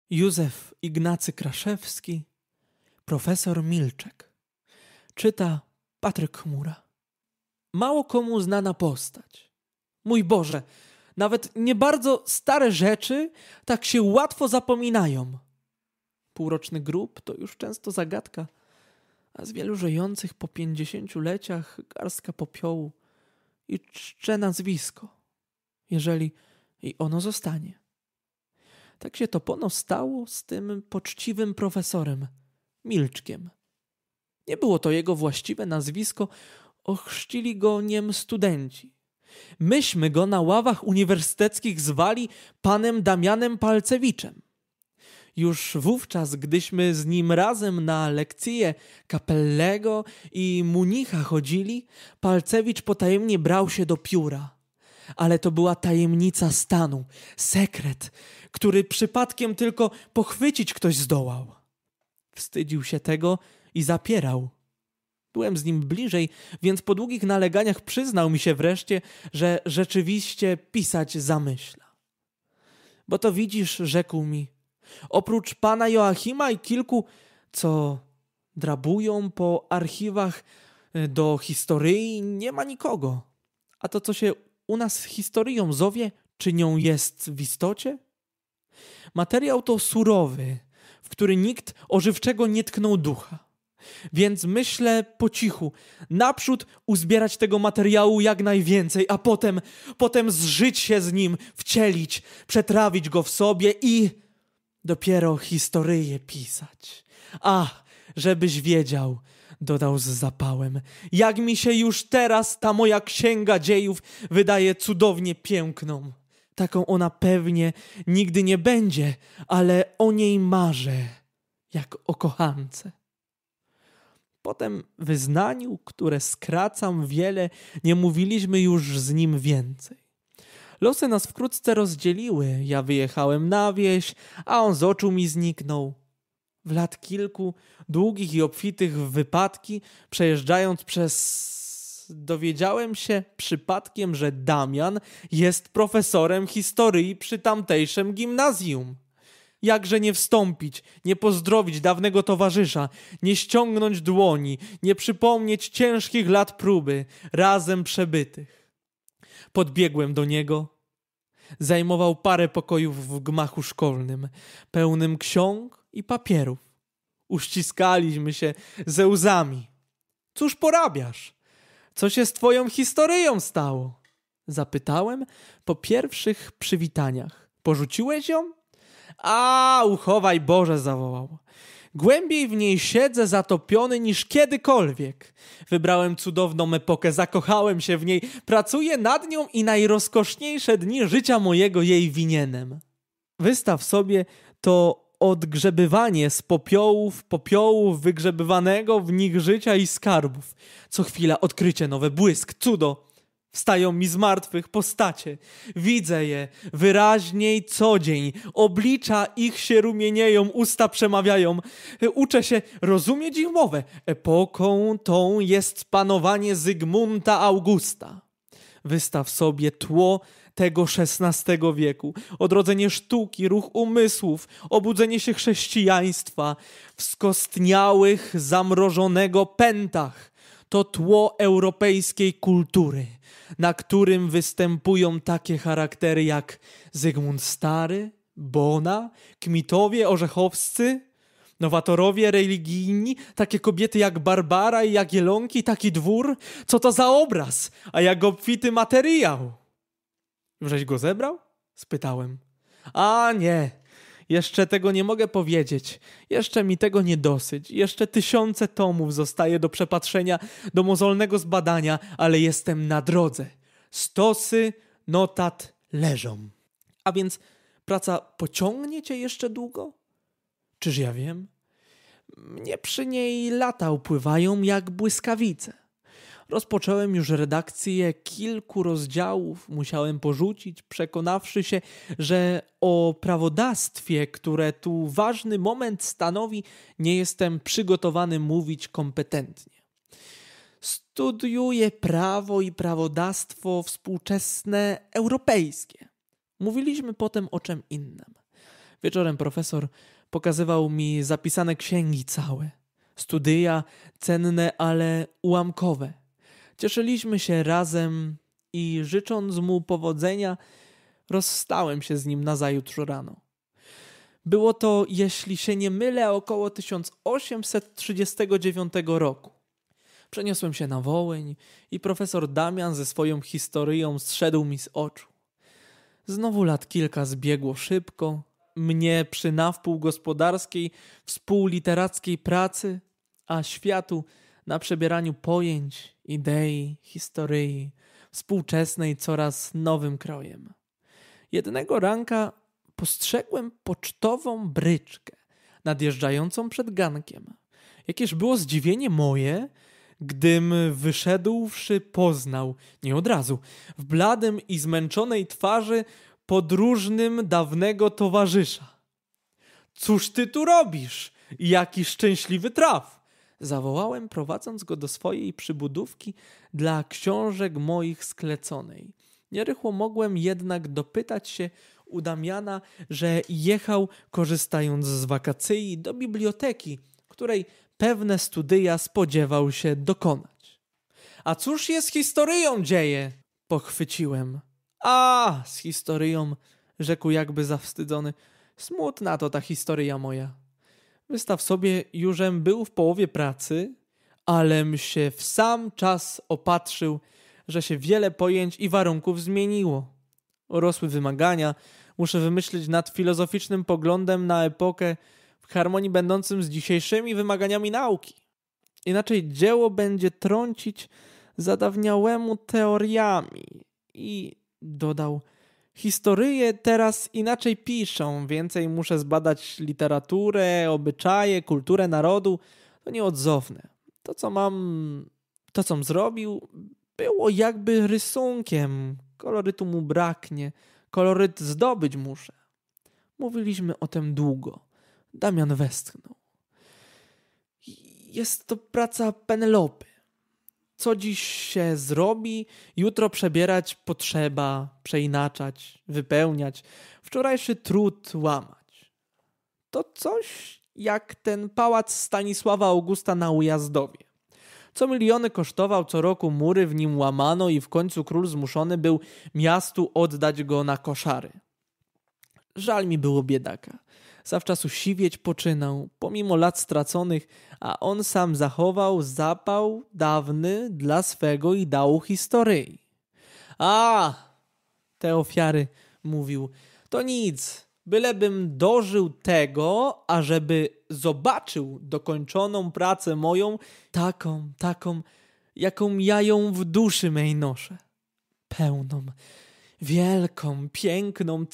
Józef Ignacy Kraszewski, profesor Milczek. Czyta Patryk Chmura. Mało komu znana postać. Mój Boże, nawet nie bardzo stare rzeczy tak się łatwo zapominają. Półroczny grób to już często zagadka, a z wielu żyjących po 50-leciach garstka popiołu i czcze nazwisko, jeżeli i ono zostanie. Tak się to pono stało z tym poczciwym profesorem, Milczkiem. Nie było to jego właściwe nazwisko, ochrzcili go niem studenci. Myśmy go na ławach uniwersyteckich zwali panem Damianem Palcewiczem. Już wówczas, gdyśmy z nim razem na lekcje Capellego i Municha chodzili, Palcewicz potajemnie brał się do pióra. Ale to była tajemnica stanu, sekret, który przypadkiem tylko pochwycić ktoś zdołał. Wstydził się tego i zapierał. Byłem z nim bliżej, więc po długich naleganiach przyznał mi się wreszcie, że rzeczywiście pisać zamyśla. Bo to widzisz, rzekł mi, oprócz pana Joachima i kilku, co drabują po archiwach do historii, nie ma nikogo. A to, co się u nas historią zowie, czy nią jest w istocie? Materiał to surowy, w który nikt ożywczego nie tknął ducha. Więc myślę po cichu, naprzód uzbierać tego materiału jak najwięcej, a potem zżyć się z nim, wcielić, przetrawić go w sobie i dopiero historyję pisać. Ach, żebyś wiedział, dodał z zapałem, jak mi się już teraz ta moja księga dziejów wydaje cudownie piękną. Taką ona pewnie nigdy nie będzie, ale o niej marzę, jak o kochance. Potem wyznaniu, które skracam wiele, nie mówiliśmy już z nim więcej. Losy nas wkrótce rozdzieliły, ja wyjechałem na wieś, a on z oczu mi zniknął. W lat kilku, długich i obfitych w wypadki, przejeżdżając dowiedziałem się przypadkiem, że Damian jest profesorem historii przy tamtejszym gimnazjum. Jakże nie wstąpić, nie pozdrowić dawnego towarzysza, nie ściągnąć dłoni, nie przypomnieć ciężkich lat próby, razem przebytych. Podbiegłem do niego. Zajmował parę pokojów w gmachu szkolnym, pełnym ksiąg i papierów. Uściskaliśmy się ze łzami. Cóż porabiasz? Co się z twoją historyją stało? Zapytałem po pierwszych przywitaniach. Porzuciłeś ją? A, uchowaj Boże, zawołał. Głębiej w niej siedzę zatopiony niż kiedykolwiek. Wybrałem cudowną epokę, zakochałem się w niej, pracuję nad nią i najrozkoszniejsze dni życia mojego jej winienem. Wystaw sobie to odgrzebywanie z popiołów wygrzebywanego w nich życia i skarbów. Co chwila odkrycie nowe, błysk, cudo. Wstają mi z martwych postacie. Widzę je wyraźniej co dzień. Oblicza ich się rumienieją, usta przemawiają. Uczę się rozumieć ich mowę. Epoką tą jest panowanie Zygmunta Augusta. Wystaw sobie tło tego XVI wieku. Odrodzenie sztuki, ruch umysłów, obudzenie się chrześcijaństwa w skostniałych, zamrożonego pętach. To tło europejskiej kultury, na którym występują takie charaktery jak Zygmunt Stary, Bona, Kmitowie Orzechowscy, nowatorowie religijni, takie kobiety jak Barbara i Jagiellonki, taki dwór. Co to za obraz, a jak obfity materiał. Żeś go zebrał? Spytałem. A nie, jeszcze tego nie mogę powiedzieć. Jeszcze mi tego nie dosyć. Jeszcze tysiące tomów zostaje do przepatrzenia, do mozolnego zbadania, ale jestem na drodze. Stosy notat leżą. A więc praca pociągnie cię jeszcze długo? Czyż ja wiem? Mnie przy niej lata upływają jak błyskawice. Rozpocząłem już redakcję kilku rozdziałów, musiałem porzucić, przekonawszy się, że o prawodawstwie, które tu ważny moment stanowi, nie jestem przygotowany mówić kompetentnie. Studiuję prawo i prawodawstwo współczesne europejskie. Mówiliśmy potem o czym innym. Wieczorem profesor pokazywał mi zapisane księgi całe. Studia cenne, ale ułamkowe. Cieszyliśmy się razem i życząc mu powodzenia, rozstałem się z nim nazajutrz rano. Było to, jeśli się nie mylę, około 1839 roku. Przeniosłem się na Wołyń i profesor Damian ze swoją historią zszedł mi z oczu. Znowu lat kilka zbiegło szybko, mnie przy nawpół gospodarskiej, współliterackiej pracy, a światu na przebieraniu pojęć, idei, historii, współczesnej coraz nowym krojem. Jednego ranka postrzegłem pocztową bryczkę nadjeżdżającą przed gankiem. Jakież było zdziwienie moje, gdym wyszedłszy poznał, nie od razu, w bladym i zmęczonej twarzy podróżnym dawnego towarzysza. Cóż ty tu robisz? Jaki szczęśliwy traf! Zawołałem, prowadząc go do swojej przybudówki dla książek moich skleconej. Nierychło mogłem jednak dopytać się u Damiana, że jechał, korzystając z wakacji, do biblioteki, której pewne studia spodziewał się dokonać. A cóż jest z historyją dzieje? Pochwyciłem. A, z historyją, rzekł jakby zawstydzony. Smutna to ta historyja moja. Wystaw sobie, jużem był w połowie pracy, alem się w sam czas opatrzył, że się wiele pojęć i warunków zmieniło. Urosły wymagania, muszę wymyślić nad filozoficznym poglądem na epokę w harmonii będącym z dzisiejszymi wymaganiami nauki. Inaczej dzieło będzie trącić zadawniałemu teoriami. I dodał, historyje teraz inaczej piszą, więcej muszę zbadać literaturę, obyczaje, kulturę narodu. To nieodzowne. To, com zrobił, było jakby rysunkiem. Kolorytu mu braknie. Koloryt zdobyć muszę. Mówiliśmy o tym długo. Damian westchnął. Jest to praca Penelopy. Co dziś się zrobi, jutro przebierać potrzeba, przeinaczać, wypełniać, wczorajszy trud łamać. To coś jak ten pałac Stanisława Augusta na Ujazdowie. Co miliony kosztował, co roku mury w nim łamano i w końcu król zmuszony był miastu oddać go na koszary. Żal mi było biedaka. Zawczasu siwieć poczynał, pomimo lat straconych, a on sam zachował zapał dawny dla swego ideału historii. A, te ofiary, mówił, to nic, bylebym dożył tego, ażeby zobaczył dokończoną pracę moją, taką, jaką ja ją w duszy mej noszę. Pełną, wielką, piękną,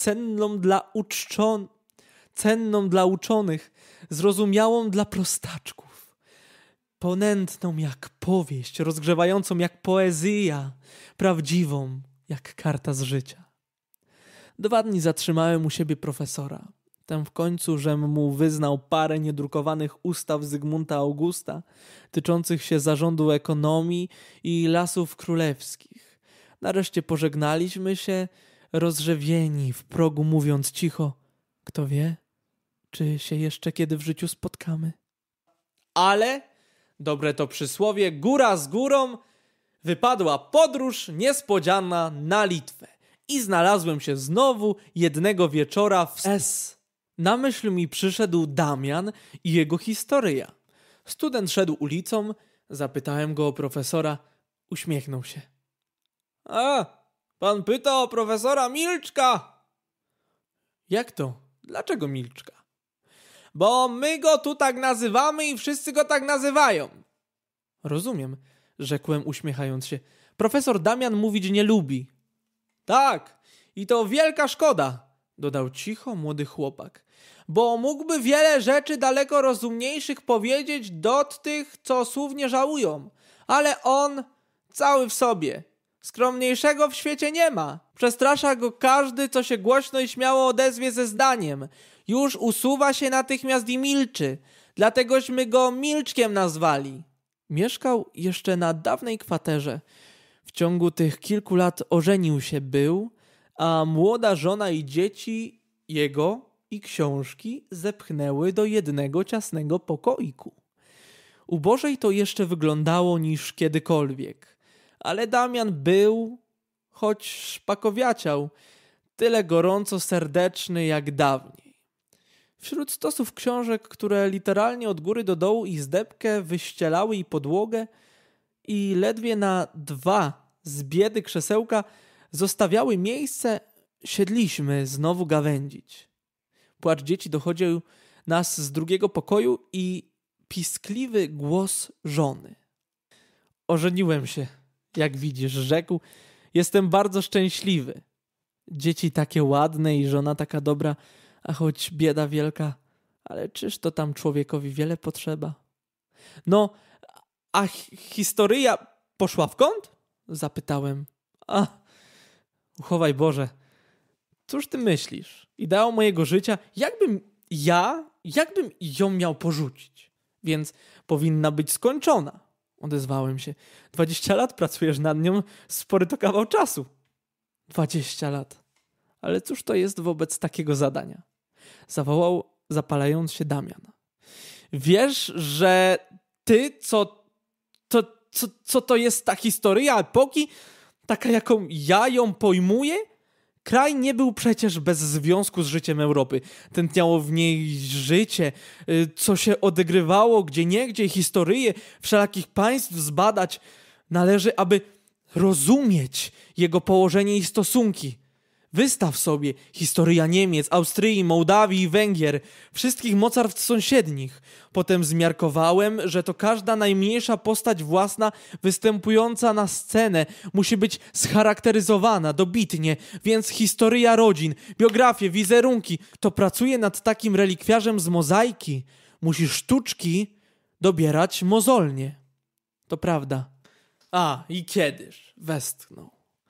cenną dla uczonych, zrozumiałą dla prostaczków, ponętną jak powieść, rozgrzewającą jak poezja, prawdziwą jak karta z życia. 2 dni zatrzymałem u siebie profesora. Ten w końcu, żem mu wyznał parę niedrukowanych ustaw Zygmunta Augusta, tyczących się zarządu ekonomii i lasów królewskich. Nareszcie pożegnaliśmy się, rozrzewieni w progu, mówiąc cicho, kto wie, czy się jeszcze kiedy w życiu spotkamy. Ale, dobre to przysłowie, góra z górą, wypadła podróż niespodziana na Litwę i znalazłem się znowu jednego wieczora w S. Na myśl mi przyszedł Damian i jego historia. Student szedł ulicą, zapytałem go o profesora, uśmiechnął się. A, pan pyta o profesora Milczka. Jak to? Dlaczego Milczka? Bo my go tu tak nazywamy i wszyscy go tak nazywają. Rozumiem, rzekłem uśmiechając się. Profesor Damian mówić nie lubi. Tak, i to wielka szkoda, dodał cicho młody chłopak, bo mógłby wiele rzeczy daleko rozumniejszych powiedzieć do tych, co słów nie żałują, ale on cały w sobie. Skromniejszego w świecie nie ma. Przestrasza go każdy, co się głośno i śmiało odezwie ze zdaniem. Już usuwa się natychmiast i milczy. Dlategośmy go Milczkiem nazwali. Mieszkał jeszcze na dawnej kwaterze. W ciągu tych kilku lat ożenił się był, a młoda żona i dzieci jego i książki zepchnęły do jednego ciasnego pokoiku. Ubożej to jeszcze wyglądało niż kiedykolwiek, ale Damian był, choć szpakowiaciał, tyle gorąco serdeczny jak dawniej. Wśród stosów książek, które literalnie od góry do dołu i zdebkę wyścielały i podłogę i ledwie na 2 z biedy krzesełka zostawiały miejsce, siedliśmy znowu gawędzić. Płacz dzieci dochodził nas z drugiego pokoju i piskliwy głos żony. Ożeniłem się, jak widzisz, rzekł. Jestem bardzo szczęśliwy. Dzieci takie ładne i żona taka dobra, a choć bieda wielka, ale czyż to tam człowiekowi wiele potrzeba? No, a historyja poszła w kąt? Zapytałem. A, uchowaj Boże, cóż ty myślisz? Ideał mojego życia, jakbym ją miał porzucić? Więc powinna być skończona. Odezwałem się. 20 lat pracujesz nad nią, spory to kawał czasu. 20 lat. Ale cóż to jest wobec takiego zadania? Zawołał, zapalając się Damian. Wiesz, że ty, co to jest ta historia epoki? Taka, jaką ja ją pojmuję? Kraj nie był przecież bez związku z życiem Europy. Tętniało w niej życie, co się odegrywało gdzieniegdzie, historyję wszelakich państw zbadać. Należy, aby rozumieć jego położenie i stosunki. Wystaw sobie historia Niemiec, Austrii, Mołdawii i Węgier, wszystkich mocarstw sąsiednich. Potem zmiarkowałem, że to każda najmniejsza postać własna występująca na scenę musi być scharakteryzowana dobitnie, więc historia rodzin, biografie, wizerunki. Kto pracuje nad takim relikwiarzem z mozaiki, musi sztuczki dobierać mozolnie. To prawda. A, i kiedyż? Westchnął.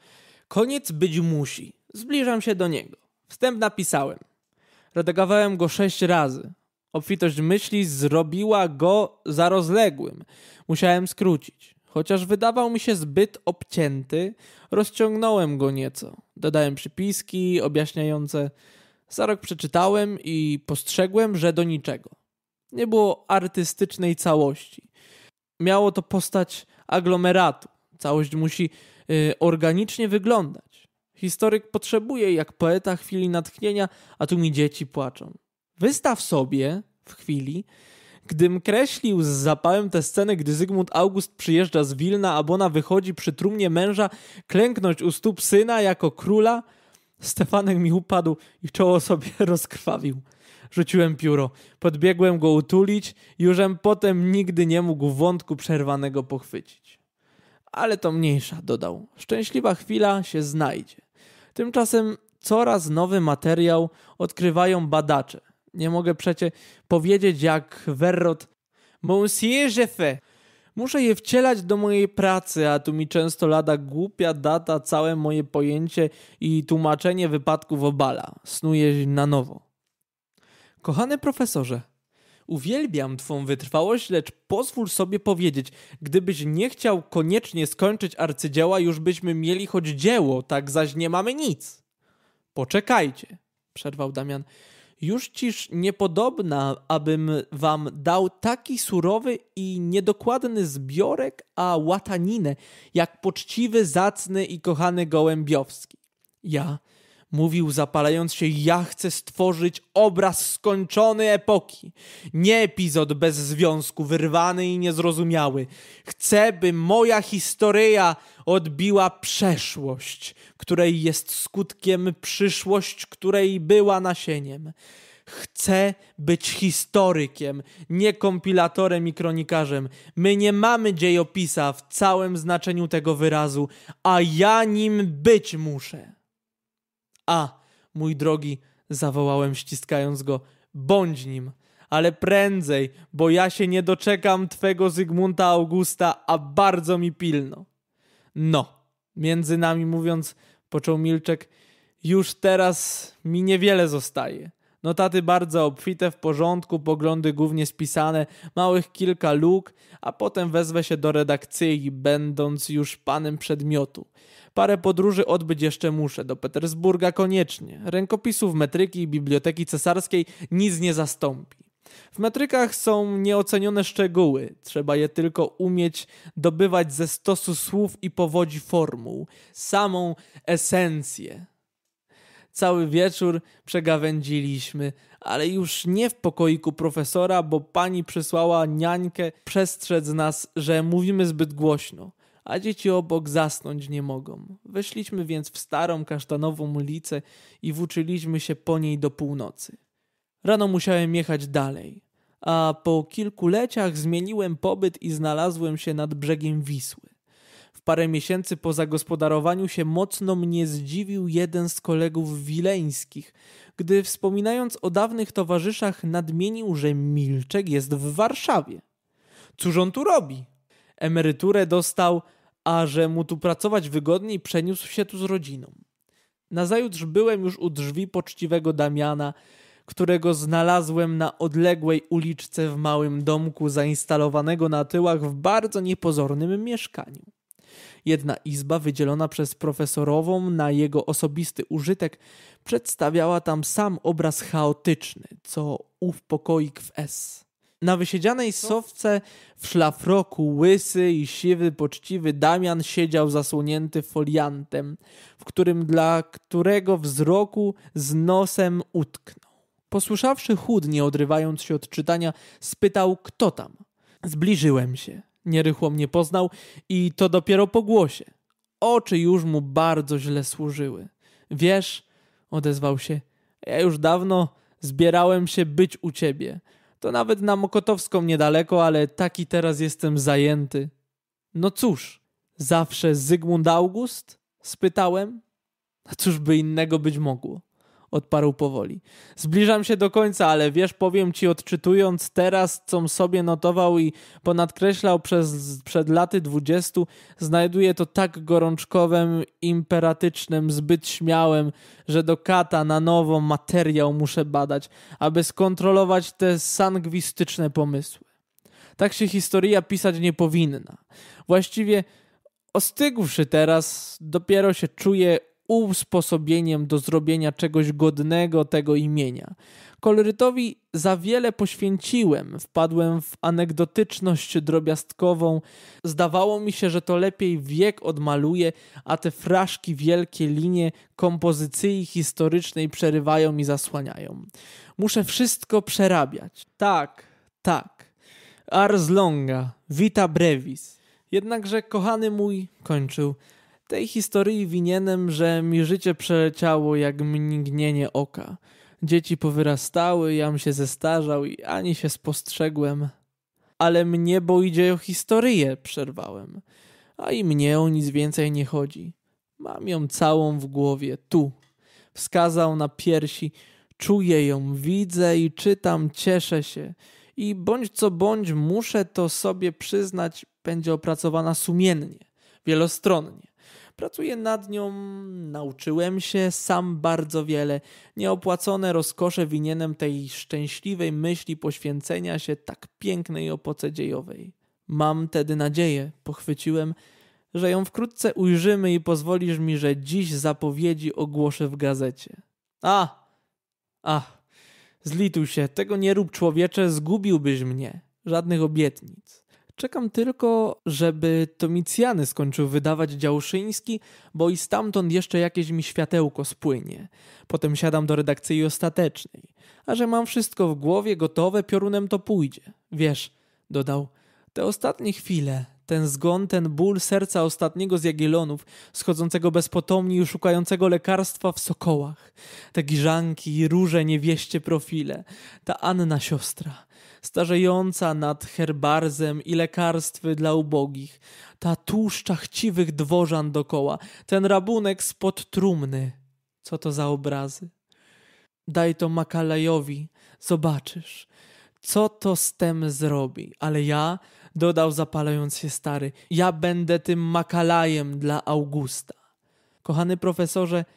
Koniec być musi. Zbliżam się do niego. Wstęp napisałem. Redagowałem go 6 razy. Obfitość myśli zrobiła go za rozległym. Musiałem skrócić. Chociaż wydawał mi się zbyt obcięty, rozciągnąłem go nieco. Dodałem przypiski objaśniające. Za rok przeczytałem i postrzegłem, że do niczego. Nie było artystycznej całości. Miało to postać aglomeratu. Całość musi organicznie wyglądać. Historyk potrzebuje, jak poeta, chwili natchnienia, a tu mi dzieci płaczą. Wystaw sobie w chwili, gdym kreślił z zapałem tę scenę, gdy Zygmunt August przyjeżdża z Wilna, a Bona wychodzi przy trumnie męża klęknąć u stóp syna jako króla, Stefanek mi upadł i czoło sobie rozkrwawił. Rzuciłem pióro, podbiegłem go utulić i jużem potem nigdy nie mógł wątku przerwanego pochwycić. Ale to mniejsza, dodał. Szczęśliwa chwila się znajdzie. Tymczasem coraz nowy materiał odkrywają badacze. Nie mogę przecie powiedzieć jak Verrot. Monsieur je fais. Muszę je wcielać do mojej pracy, a tu mi często lada głupia data całe moje pojęcie i tłumaczenie wypadków obala. Snuję na nowo. Kochany profesorze, uwielbiam twą wytrwałość, lecz pozwól sobie powiedzieć, gdybyś nie chciał koniecznie skończyć arcydzieła, już byśmy mieli choć dzieło, tak zaś nie mamy nic. Poczekajcie, przerwał Damian. Już ciż niepodobna, abym wam dał taki surowy i niedokładny zbiorek, a łataninę, jak poczciwy, zacny i kochany Gołębiowski. Ja, mówił zapalając się, ja chcę stworzyć obraz skończony epoki. Nie epizod bez związku, wyrwany i niezrozumiały. Chcę, by moja historyja odbiła przeszłość, której jest skutkiem przyszłość, której była nasieniem. Chcę być historykiem, nie kompilatorem i kronikarzem. My nie mamy dziejopisa w całym znaczeniu tego wyrazu, a ja nim być muszę. A, mój drogi, zawołałem ściskając go, bądź nim, ale prędzej, bo ja się nie doczekam twego Zygmunta Augusta, a bardzo mi pilno. No, między nami mówiąc, począł Milczek, już teraz mi niewiele zostaje. Notaty bardzo obfite, w porządku, poglądy głównie spisane, małych kilka luk, a potem wezwę się do redakcyjki, będąc już panem przedmiotu. Parę podróży odbyć jeszcze muszę, do Petersburga koniecznie. Rękopisów metryki i biblioteki cesarskiej nic nie zastąpi. W metrykach są nieocenione szczegóły, trzeba je tylko umieć dobywać ze stosu słów i powodzi formuł, samą esencję. Cały wieczór przegawędziliśmy, ale już nie w pokoiku profesora, bo pani przysłała niańkę przestrzec nas, że mówimy zbyt głośno, a dzieci obok zasnąć nie mogą. Weszliśmy więc w starą kasztanową ulicę i włóczyliśmy się po niej do północy. Rano musiałem jechać dalej, a po kilkuleciach zmieniłem pobyt i znalazłem się nad brzegiem Wisły. W parę miesięcy po zagospodarowaniu się mocno mnie zdziwił jeden z kolegów wileńskich, gdy wspominając o dawnych towarzyszach nadmienił, że Milczek jest w Warszawie. Cóż on tu robi? Emeryturę dostał, a że mu tu pracować wygodniej, przeniósł się tu z rodziną. Nazajutrz byłem już u drzwi poczciwego Damiana, którego znalazłem na odległej uliczce w małym domku zainstalowanego na tyłach w bardzo niepozornym mieszkaniu. Jedna izba wydzielona przez profesorową na jego osobisty użytek przedstawiała tam sam obraz chaotyczny, co ów pokoik w S. Na wysiedzianej sofce w szlafroku łysy i siwy poczciwy Damian siedział zasłonięty foliantem, w którym dla którego wzroku z nosem utknął. Posłyszawszy chód, nie odrywając się od czytania, spytał, kto tam. Zbliżyłem się. Nierychło mnie poznał i to dopiero po głosie. Oczy już mu bardzo źle służyły. Wiesz, odezwał się, ja już dawno zbierałem się być u ciebie. To nawet na Mokotowską niedaleko, ale taki teraz jestem zajęty. No cóż, zawsze Zygmunt August? Spytałem. A cóż by innego być mogło? Odparł powoli. Zbliżam się do końca, ale wiesz, powiem ci odczytując teraz, com sobie notował i ponadkreślał przed laty 20, znajduję to tak gorączkowym, imperatycznym, zbyt śmiałym, że do kata na nowo materiał muszę badać, aby skontrolować te sangwistyczne pomysły. Tak się historia pisać nie powinna. Właściwie ostygłszy teraz, dopiero się czuję usposobieniem do zrobienia czegoś godnego tego imienia. Kolorytowi za wiele poświęciłem, wpadłem w anegdotyczność drobiazgową. Zdawało mi się, że to lepiej wiek odmaluję, a te fraszki wielkie linie kompozycji historycznej przerywają i zasłaniają. Muszę wszystko przerabiać. Tak. Ars longa, vita brevis. Jednakże, kochany mój, kończył, tej historii winienem, że mi życie przeleciało jak mgnienie oka. Dzieci powyrastały, jam się zestarzał i ani się spostrzegłem. Ale mnie, bo idzie o historię, przerwałem. A i mnie o nic więcej nie chodzi. Mam ją całą w głowie, tu. Wskazał na piersi. Czuję ją, widzę i czytam, cieszę się. I bądź co bądź, muszę to sobie przyznać, będzie opracowana sumiennie, wielostronnie. Pracuję nad nią, nauczyłem się sam bardzo wiele. Nieopłacone rozkosze winienem tej szczęśliwej myśli poświęcenia się tak pięknej opoce dziejowej. Mam tedy nadzieję, pochwyciłem, że ją wkrótce ujrzymy i pozwolisz mi, że dziś zapowiedzi ogłoszę w gazecie. Zlituj się, tego nie rób, człowiecze, zgubiłbyś mnie. Żadnych obietnic. Czekam tylko, żeby Domicjany skończył wydawać Działszyński, bo i stamtąd jeszcze jakieś mi światełko spłynie. Potem siadam do redakcji ostatecznej. A że mam wszystko w głowie gotowe, piorunem to pójdzie. Wiesz, dodał, te ostatnie chwile, ten zgon, ten ból serca ostatniego z Jagiellonów, schodzącego bezpotomnie i szukającego lekarstwa w Sokołach. Te giżanki, róże, niewieście profile, ta Anna siostra, starzejąca nad herbarzem i lekarstwy dla ubogich, ta tłuszcza chciwych dworzan dokoła, ten rabunek spod trumny. Co to za obrazy? Daj to Makalajowi, zobaczysz, co to z tem zrobi. Ale ja, dodał zapalając się stary, ja będę tym Makalajem dla Augusta. Kochany profesorze,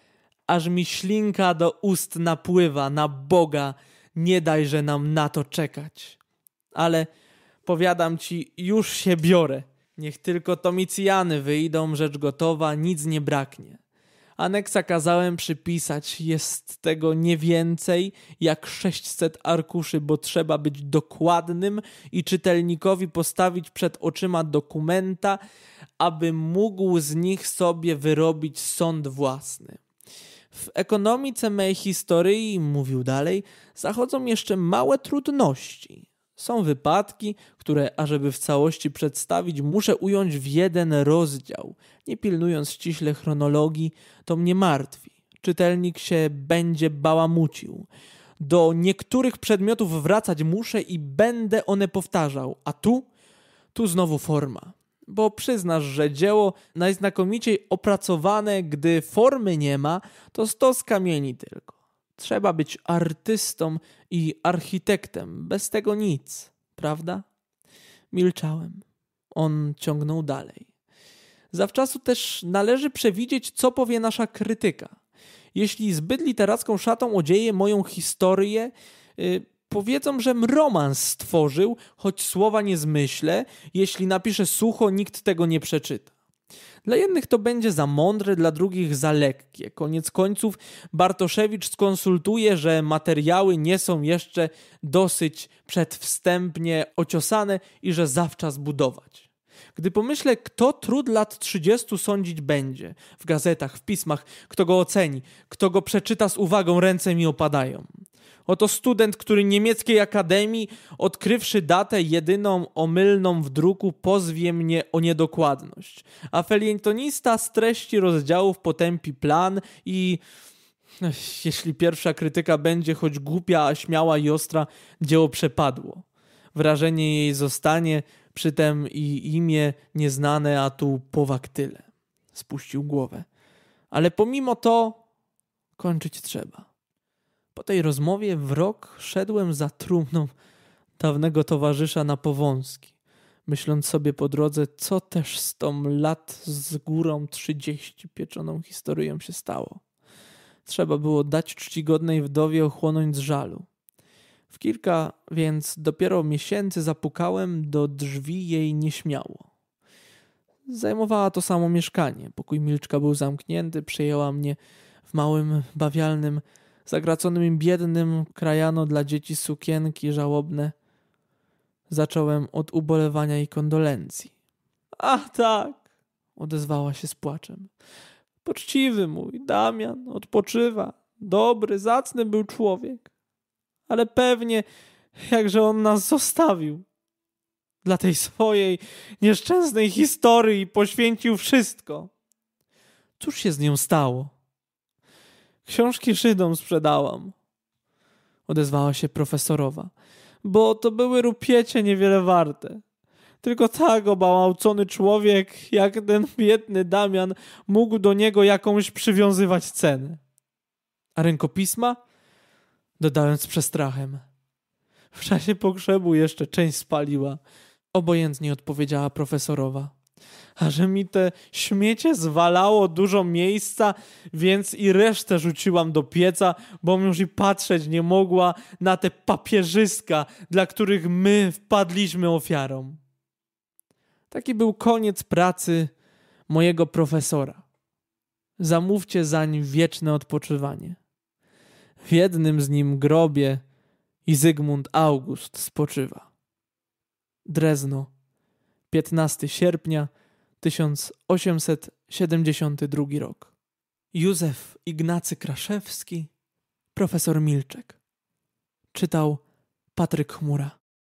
aż mi ślinka do ust napływa. Na Boga, nie dajże nam na to czekać. Ale powiadam ci, już się biorę. Niech tylko Tomicjany wyjdą, rzecz gotowa, nic nie braknie. Aneksa kazałem przypisać, jest tego nie więcej jak 600 arkuszy, bo trzeba być dokładnym i czytelnikowi postawić przed oczyma dokumenta, aby mógł z nich sobie wyrobić sąd własny. W ekonomice mej historii, mówił dalej, zachodzą jeszcze małe trudności. Są wypadki, które, ażeby w całości przedstawić, muszę ująć w jeden rozdział. Nie pilnując ściśle chronologii, to mnie martwi. Czytelnik się będzie bałamucił. Do niektórych przedmiotów wracać muszę i będę one powtarzał. A tu znowu forma. Bo przyznasz, że dzieło najznakomiciej opracowane, gdy formy nie ma, to stos kamieni tylko. Trzeba być artystą i architektem. Bez tego nic, prawda? Milczałem. On ciągnął dalej. Zawczasu też należy przewidzieć, co powie nasza krytyka. Jeśli zbyt literacką szatą odzieje moją historię, powiedzą, żem romans stworzył, choć słowa nie zmyślę. Jeśli napiszę sucho, nikt tego nie przeczyta. Dla jednych to będzie za mądre, dla drugich za lekkie. Koniec końców Bartoszewicz skonsultuje, że materiały nie są jeszcze dosyć przedwstępnie ociosane i że zawczas budować. Gdy pomyślę, kto trud lat 30 sądzić będzie, w gazetach, w pismach, kto go oceni, kto go przeczyta z uwagą, ręce mi opadają. Oto student, który niemieckiej akademii, odkrywszy datę jedyną omylną w druku, pozwie mnie o niedokładność. A felietonista z treści rozdziałów potępi plan i... Jeśli pierwsza krytyka będzie choć głupia, a śmiała i ostra, dzieło przepadło. Wrażenie jej zostanie, przytem i imię nieznane, a tu powak tyle. Spuścił głowę. Ale pomimo to kończyć trzeba. Po tej rozmowie w rok szedłem za trumną dawnego towarzysza na powązki, myśląc sobie po drodze, co też z tą lat z górą 30 pieczoną historią się stało. Trzeba było dać czcigodnej wdowie ochłonąć z żalu. W kilka więc dopiero miesięcy zapukałem do drzwi jej nieśmiało. Zajmowała to samo mieszkanie. Pokój Milczka był zamknięty, przyjęła mnie w małym, bawialnym, zagraconym biednym krajano dla dzieci sukienki żałobne. Zacząłem od ubolewania i kondolencji. Ach tak, odezwała się z płaczem. Poczciwy mój Damian odpoczywa. Dobry, zacny był człowiek. Ale pewnie, jakże on nas zostawił. Dla tej swojej nieszczęsnej historii poświęcił wszystko. Cóż się z nią stało? Książki Żydom sprzedałam, odezwała się profesorowa, bo to były rupiecie niewiele warte. Tylko tak obałacony człowiek, jak ten biedny Damian, mógł do niego jakąś przywiązywać cenę. A rękopisma? Dodałem z przestrachem. W czasie pogrzebu jeszcze część spaliła, obojętnie odpowiedziała profesorowa. A że mi te śmiecie zwalało dużo miejsca, więc i resztę rzuciłam do pieca, bo już i patrzeć nie mogła na te papierzyska, dla których my wpadliśmy ofiarą. Taki był koniec pracy mojego profesora. Zamówcie zań wieczne odpoczywanie. W jednym z nim grobie i Zygmunt August spoczywa. Drezno, 15 sierpnia 1872 rok. Józef Ignacy Kraszewski, profesor Milczek. Czytał Patryk Chmura.